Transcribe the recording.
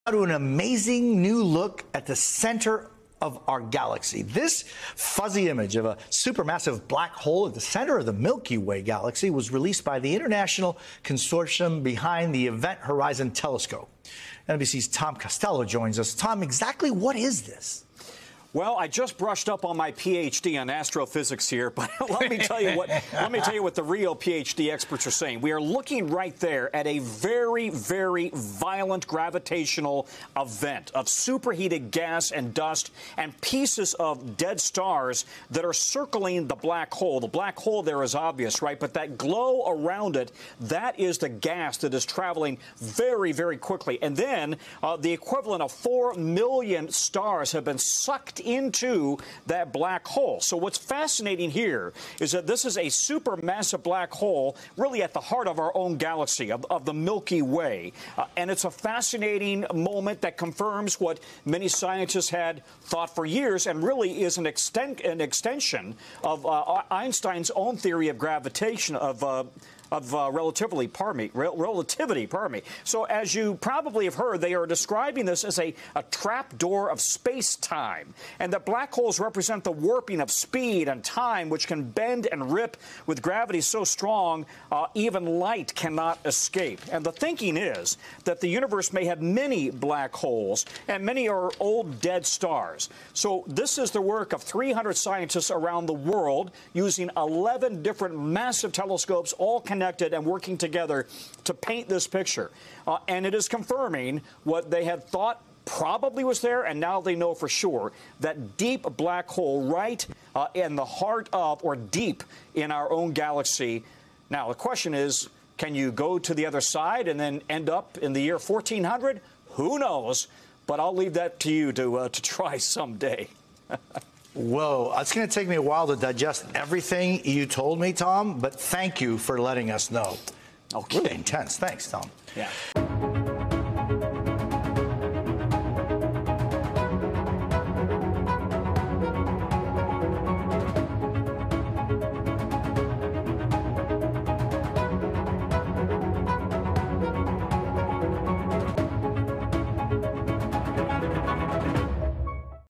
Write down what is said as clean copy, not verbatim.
To an amazing new look at the center of our galaxy. This fuzzy image of a supermassive black hole at the center of the Milky Way galaxy was released by the international consortium behind the Event Horizon Telescope. NBC's Tom Costello joins us. Tom, exactly what is this? Well, I just brushed up on my PhD on astrophysics here, but let me tell you what the real PhD experts are saying. We are looking right there at a very, very violent gravitational event of superheated gas and dust and pieces of dead stars that are circling the black hole. The black hole there is obvious, right? But that glow around it, that is the gas that is traveling very, very quickly. And then the equivalent of 4 million stars have been sucked into that black hole. So what's fascinating here is that this is a supermassive black hole really at the heart of our own galaxy, of the Milky Way. And it's a fascinating moment that confirms what many scientists had thought for years and really is an extension of Einstein's own theory of gravitation, relativity, pardon me. So as you probably have heard, they are describing this as a trap door of space-time, and that black holes represent the warping of speed and time, which can bend and rip with gravity so strong even light cannot escape. And the thinking is that the universe may have many black holes, and many are old dead stars. So this is the work of 300 scientists around the world using 11 different massive telescopes, all connected and working together to paint this picture. And it is confirming what they had thought probably was there, and now they know for sure, that deep black hole right in the heart of, or deep in our own galaxy. Now, the question is, can you go to the other side and then end up in the year 1400? Who knows? But I'll leave that to you to try someday. Whoa, it's going to take me a while to digest everything you told me, Tom, but thank you for letting us know. Okay. Really intense. Thanks, Tom. Yeah.